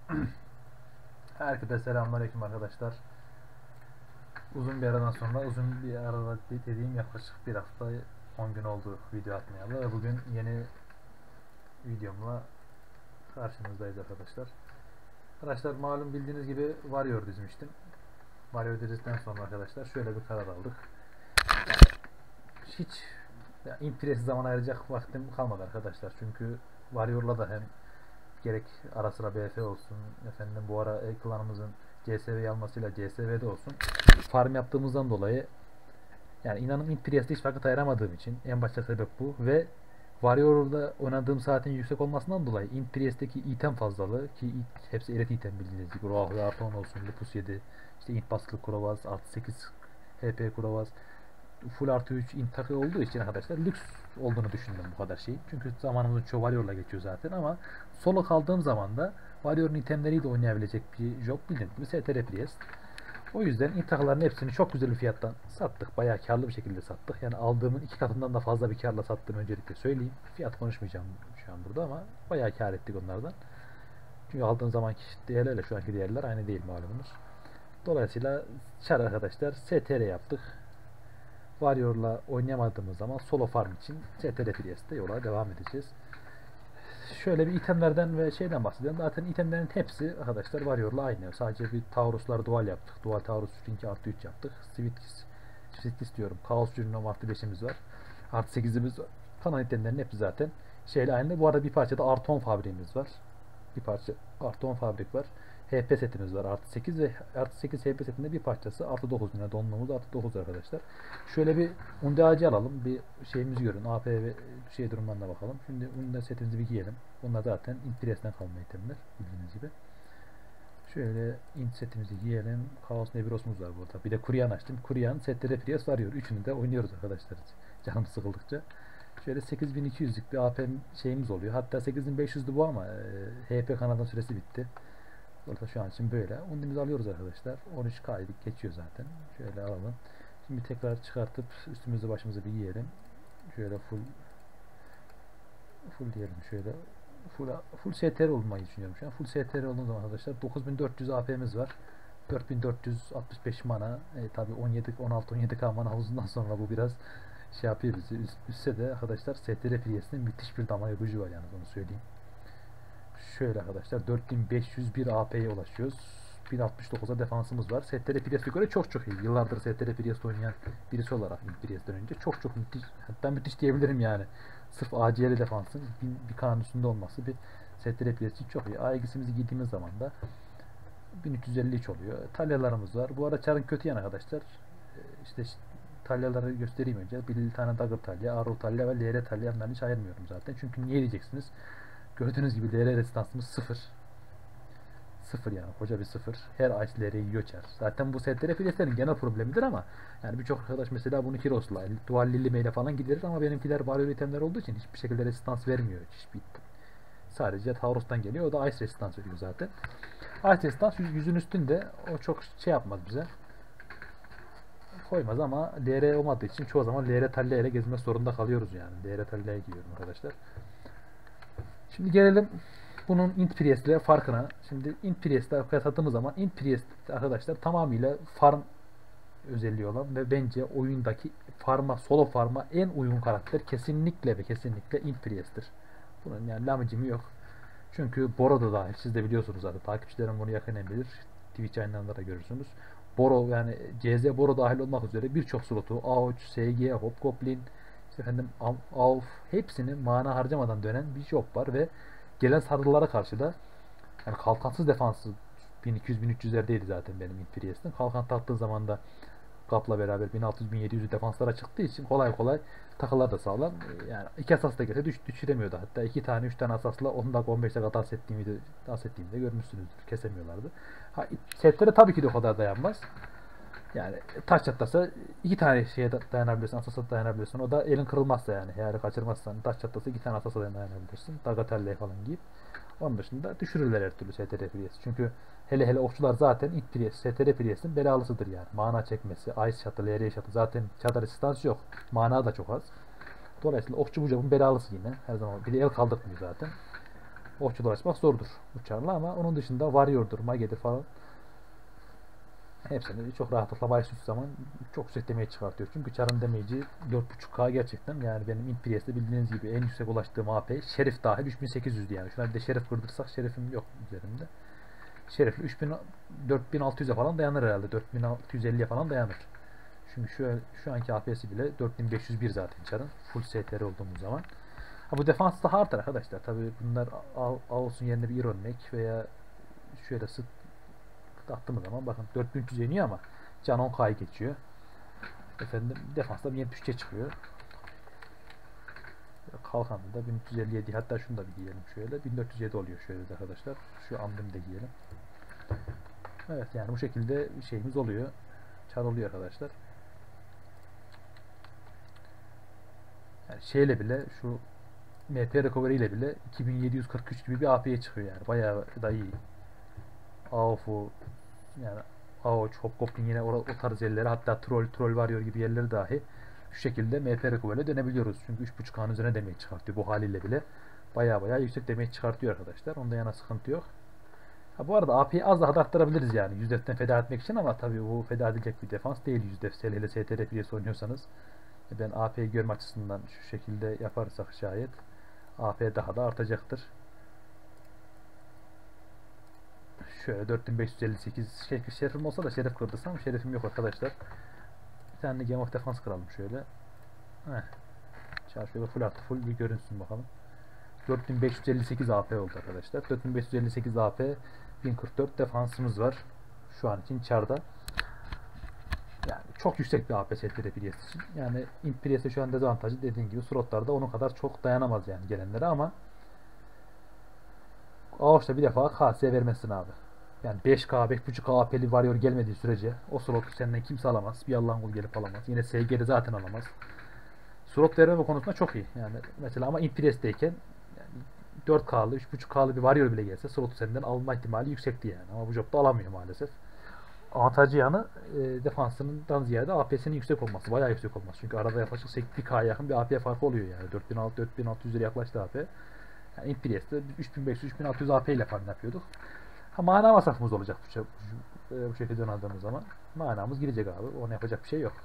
Herkese selamünaleyküm arkadaşlar. Uzun bir aradan sonra, uzun bir arada dediğim yaklaşık bir hafta 10 gün oldu video atmayalı ve bugün yeni videomla karşınızdayız arkadaşlar. Arkadaşlar malum bildiğiniz gibi Warrior dizmiştim. Warrior dizisinden sonra arkadaşlar şöyle bir karar aldık. Hiç Impress zaman ayıracak vaktim kalmadı arkadaşlar. Çünkü Warrior'la da hem gerek ara sıra BF olsun, efendim bu ara klanımızın CSV almasıyla CSV'de olsun farm yaptığımızdan dolayı, yani inanın Impress'te hiç vakit ayıramadığım için en başta sebep bu ve Warrior'da oynadığım saatin yüksek olmasından dolayı Impress'teki item fazlalığı ki hepsi elit item bildiğiniz gibi Ruahlı artı 10 olsun, Lupus 7, işte int baskılı Kurovaz, artı 8 HP Kurovaz, full artı 3 int takı olduğu için arkadaşlar lüks olduğunu düşündüm bu kadar şey. Çünkü zamanımızın çoğu Warrior'la geçiyor zaten ama solo kaldığım zaman da Warrior'un itemleriyle oynayabilecek bir job bildiğim gibi STR Priest. O yüzden int takıların hepsini çok güzel bir fiyattan sattık. Bayağı karlı bir şekilde sattık. Yani aldığımın iki katından da fazla bir karla sattığım öncelikle söyleyeyim. Fiyat konuşmayacağım şu an burada ama bayağı kar ettik onlardan. Çünkü aldığım zamanki değerlerle şu anki değerler aynı değil malumunuz. Dolayısıyla çar arkadaşlar STR yaptık. Warrior'la oynayamadığımız zaman solo farm için CTR Priest'te yola devam edeceğiz. Şöyle bir itemlerden ve şeyden bahsedelim. Zaten itemlerin hepsi arkadaşlar Warrior'la aynı. Sadece bir Taurus'lar dual yaptık. Dual Taurus Ring artı 3 yaptık. Swift diyorum. Chaos Julinom artı 5'imiz var. Artı 8'imiz var. Kalan itemlerin hepsi zaten şeyle aynı. Bu arada bir parça da artı 10 fabriğimiz var. Bir parça artı 10 fabrik var. HP setimiz var artı 8 ve artı 8 HP setinde bir parçası artı 9 yine donluğumuz artı 9 arkadaşlar. Şöyle bir Unde alalım. Bir şeyimizi görün. AP ve şey durumlarına bakalım. Şimdi Unde setimizi bir giyelim. Bunlar zaten Impress'ten kalma itemler bildiğiniz gibi. Şöyle int setimizi giyelim. Chaos Nebiros'umuz var burada. Bir de Kuryan açtım. Kuryan setleri Prius varıyor. Üçünü de oynuyoruz arkadaşlar. Canım sıkıldıkça. Şöyle 8200'lük bir AP şeyimiz oluyor. Hatta 8500'dü bu ama HP kanaldan süresi bitti. Orada şu an için böyle. Undimizi alıyoruz arkadaşlar. 13K geçiyor zaten. Şöyle alalım. Şimdi tekrar çıkartıp üstümüzü başımızı bir giyelim. Şöyle full diyelim şöyle. Full STR olmayı düşünüyorum şu an. Full STR olduğu zaman arkadaşlar 9400 AP'miz var. 4465 mana. Tabi 16-17K mana havuzundan sonra bu biraz şey yapıyor bizi. Üstse de arkadaşlar STR Priest'in müthiş bir damage gücü var yani onu söyleyeyim. Şöyle arkadaşlar 4501 AP'ye ulaşıyoruz. 1069'a defansımız var. STR Priest'e göre çok çok iyi. Yıllardır STR Priest oynayan birisi olarak Priest'ten önce çok çok müthiş, hatta müthiş diyebilirim yani. Sırf ACL defansın bir kanun üstünde olması bir STR Priest için çok iyi. AEG'simizi giydiğimiz zaman da 1353 oluyor. Talyalarımız var. Bu arada çarın kötü yanı arkadaşlar. İşte talyaları göstereyim önce. Bir tane Dagger talya, Arrow talya ve LR talya, bunları hiç ayırmıyorum zaten. Çünkü niye diyeceksiniz? Gördüğünüz gibi LR resistansımız 0. 0 yani koca bir 0. Her ice LR'yi yiyor çar. Zaten bu STR fileslerin genel problemidir ama yani birçok arkadaş mesela bunu Kiros'la, Dual Lillime ile falan giderir ama benimkiler varyo itemler olduğu için hiçbir şekilde resistans vermiyor. Hiçbir item. Sadece Taurus'tan geliyor. O da ice resistans veriyor zaten. Ice resistans yüzün üstünde. O çok şey yapmaz bize. Koymaz ama LR olmadığı için çoğu zaman LR talya ile gezmek zorunda kalıyoruz yani. LR talya'ya giyiyorum arkadaşlar. Şimdi gelelim bunun int Priest ile farkına. Şimdi int Priest ile kıyasladığımız zaman int Priest arkadaşlar tamamıyla farm özelliği olan ve bence oyundaki solo farma en uygun karakter kesinlikle ve kesinlikle int Priest'tir. Bunun yani lamıcımı yok. Çünkü Boro da dahil. Siz de biliyorsunuz zaten. Takipçilerim bunu yakinen bilir. Twitch yayınlarında da görürsünüz. Boro yani CZ Boro dahil olmak üzere birçok slotu AOC, SG, Hobgoblin, işte efendim AUF hepsini mana harcamadan dönen bir job var ve gelen saldırılara karşı da yani kalkansız defansı 1200-1300'lerdeydi zaten benim Imperius'ten. Kalkan taktığı zaman da kapla beraber 1600-1700 defanslara çıktığı için kolay kolay takılar da sağlam. Yani iki asas da gelse düşüremiyordu. Hatta 2 tane 3 tane asasla 10 dakika 15 dakika dans ettiğimde görmüşsünüzdür. Kesemiyorlardı. Setlere tabii ki de o kadar dayanmaz. Yani taş çatlasa 2 tane şeye dayanabilirsin, asasa dayanabilirsin. O da elin kırılmazsa yani. Eğer kaçırmazsan taş çatlasa 2 tane asasa dayanabilirsin. Dagatelle'ye falan giyip. Onun dışında düşürürler her türlü STR Priest. Çünkü hele okçular zaten ilk Priest, STR Priest'in belalısıdır yani. Mana çekmesi, Ice Shot'ı, LR Shot'ı zaten çadar resistans yok. Mana da çok az. Dolayısıyla okçu bu jobun belalısı yine. Her zaman bir de el kaldırmıyor zaten. Okçular açmak zordur uçarla ama onun dışında Warrior'dur, Mage'dir falan. Hepsini çok rahatlıkla başlıyorsun zaman çok yüksek damage çıkartıyor. Çünkü Char'ın damage'i 4.5K gerçekten. Yani benim Imperius'te bildiğiniz gibi en yüksek ulaştığım AP Şerif dahil 3800'dü yani. Şuna bir de Şerif kırdırsak Şerif'im yok üzerimde. Şerif'li 4600'e falan dayanır herhalde. 4650'ye falan dayanır. Çünkü şu anki AP'si bile 4501 zaten Char'ın. Full STR olduğumuz zaman. Ha, bu defans daha artar arkadaşlar. Tabi bunlar Ağustos'un yerine bir Iron Mac veya şöyle sık attığımız zaman bakın 4300 iniyor ama can 10K'yı geçiyor. Efendim defansta 1073'e çıkıyor. Kalkanı da 1357, hatta şunu da bir giyelim şöyle. 1407 oluyor şöyle arkadaşlar. Şu amblemi de giyelim. Evet yani bu şekilde şeyimiz oluyor. Çar oluyor arkadaşlar. Yani şeyle bile şu MP recovery ile bile 2743 gibi bir AP'ye çıkıyor yani. Bayağı da iyi. AOF'u yani AOC, Hobgoblin yine o tarz yerlere, hatta Troll Warrior gibi yerleri dahi şu şekilde MP recovery dönebiliyoruz. Çünkü 3.5K'nın üzerine damage çıkartıyor bu haliyle bile. Bayağı yüksek damage çıkartıyor arkadaşlar. Onda yana sıkıntı yok. Ha, bu arada AP'yi az daha da arttırabiliriz yani. 100 feda etmek için ama tabii bu feda edilecek bir defans değil 100 hele STR piyesi oynuyorsanız. Ben AP'yi görme açısından şu şekilde yaparsak şayet AP daha da artacaktır. Şöyle 4558 şerifim olsa da şerif kırdırsam, şerifim yok arkadaşlar. Bir tane Game of Defense kıralım şöyle. Heh. Şöyle full artı full bir görünsün bakalım. 4558 AP oldu arkadaşlar. 4558 AP, 1044 defansımız var. Şu an için çarda. Yani çok yüksek bir AP setleri Priest için. Yani Priest'e şu an dezavantajı dediğim gibi slotlarda onun kadar çok dayanamaz yani gelenlere ama Ağustos'ta bir defa KS vermesin abi. Yani 5K, 5.5K AP'li Warrior gelmediği sürece o slotu senden kimse alamaz. Bir Allah'ın kulu gelip alamaz. Yine SG'de zaten alamaz. Slot verme konusunda çok iyi. Yani mesela ama Impress'teyken yani 4K'lı, 3.5K'lı bir Warrior bile gelse slotu senden alma ihtimali yüksekti yani. Ama bu jobda alamıyor maalesef. Avantajı yanı defansından ziyade AP'sinin yüksek olması. Bayağı yüksek olması. Çünkü arada yaklaşık 1K'ya yakın bir AP farkı oluyor yani. 4600-4600'lere yaklaştı AP. Yani Imperius'te 3500-3600 AP ile falan yapıyorduk. Ha, mana masrafımız olacak bu şekilde oynadığımız zaman. Manamız girecek abi. Ona yapacak bir şey yok.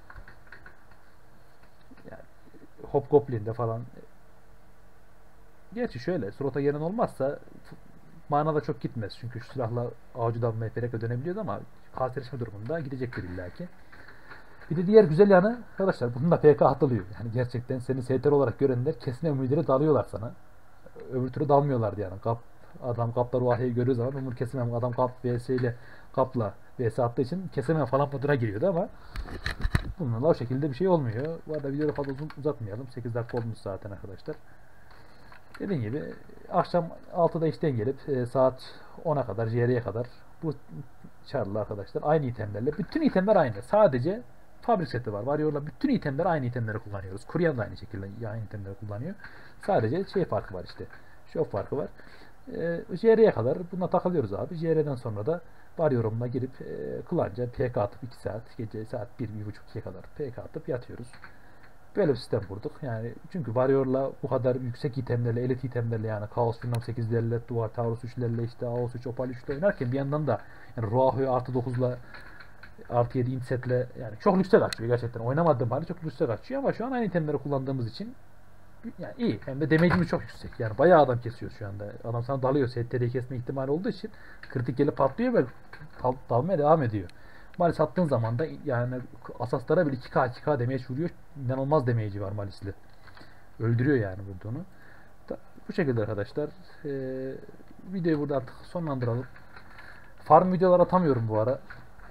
Yani Hobgoblin'de falan. Gerçi şöyle slota gelen olmazsa mana da çok gitmez. Çünkü şu silahla avcıdan MPR'e dönebiliyoruz ama kalterleşme durumunda gidecektir illaki. Bir de diğer güzel yanı arkadaşlar bunun da PK atılıyor. Yani gerçekten seni STR olarak görenler kesin ümidleri dalıyorlar sana. Öbür türlü dalmıyorlardı yani. Adam kaplar vahiyi görüyor zaman bunu kesemem. Adam kap vs ile kapla vs attığı için kesemem falan moduna giriyordu ama bununla o şekilde bir şey olmuyor. Bu arada videoyu fazla uzatmayalım. 8 dakika olmuş zaten arkadaşlar. Dediğim gibi akşam 6'da işten gelip saat 10'a kadar, JR'ye kadar bu çarlı arkadaşlar aynı itemlerle. Bütün itemler aynı. Sadece fabrik seti var. Varıyorlar. Bütün itemler aynı itemleri kullanıyoruz. Kuryan da aynı şekilde aynı itemleri kullanıyor. Sadece şey farkı var işte. Şov farkı var. JR'ye kadar buna takılıyoruz abi. JR'den sonra da var yorumuna girip kılanca PK atıp 2 saat, gece saat 1-1.30-2'ye kadar PK atıp yatıyoruz. Böyle bir sistem kurduk. Yani çünkü Warrior'la bu kadar yüksek itemlerle, elit itemlerle yani Chaos Phenom 8'lerle, Duvar Taurus 3'lerle, işte Aos 3, Opal 3'le oynarken bir yandan da yani Ruaho'yu artı 9'la artı 7 insetle yani çok lükse kaçıyor gerçekten. Oynamadığım halde çok lükse kaçıyor ama şu an aynı itemleri kullandığımız için yani iyi. Hem de damage'imiz çok yüksek. Yani bayağı adam kesiyor şu anda. Adam sana dalıyor. STR'yi kesme ihtimali olduğu için kritik gelip patlıyor ve dalmaya devam ediyor. Malis attığın zaman da yani asaslara bile 2K damage vuruyor. İnanılmaz damage'i var Malis'li. Öldürüyor yani vurduğunu. Bu şekilde arkadaşlar. Videoyu burada artık sonlandıralım. Farm videolar atamıyorum bu ara.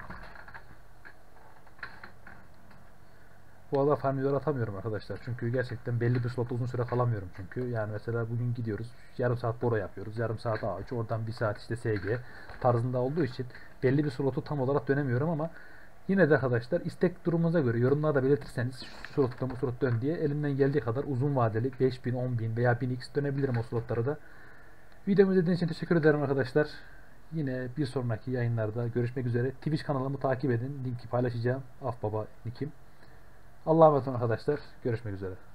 Bu arada farm videoları atamıyorum arkadaşlar. Çünkü gerçekten belli bir slotta uzun süre kalamıyorum çünkü. Yani mesela bugün gidiyoruz. Yarım saat Bora yapıyoruz. Yarım saat A3. Oradan bir saat işte SG tarzında olduğu için belli bir slotu tam olarak dönemiyorum ama yine de arkadaşlar istek durumunuza göre yorumlarda belirtirseniz şu slotta bu slot dön diye elimden geldiği kadar uzun vadeli 5000, 10.000 veya 1000x dönebilirim o slotları da. Videomu izlediğiniz için teşekkür ederim arkadaşlar. Yine bir sonraki yayınlarda görüşmek üzere. Twitch kanalımı takip edin. Linki paylaşacağım. Afbaba nickim. Allah'a emanet olun arkadaşlar. Görüşmek üzere.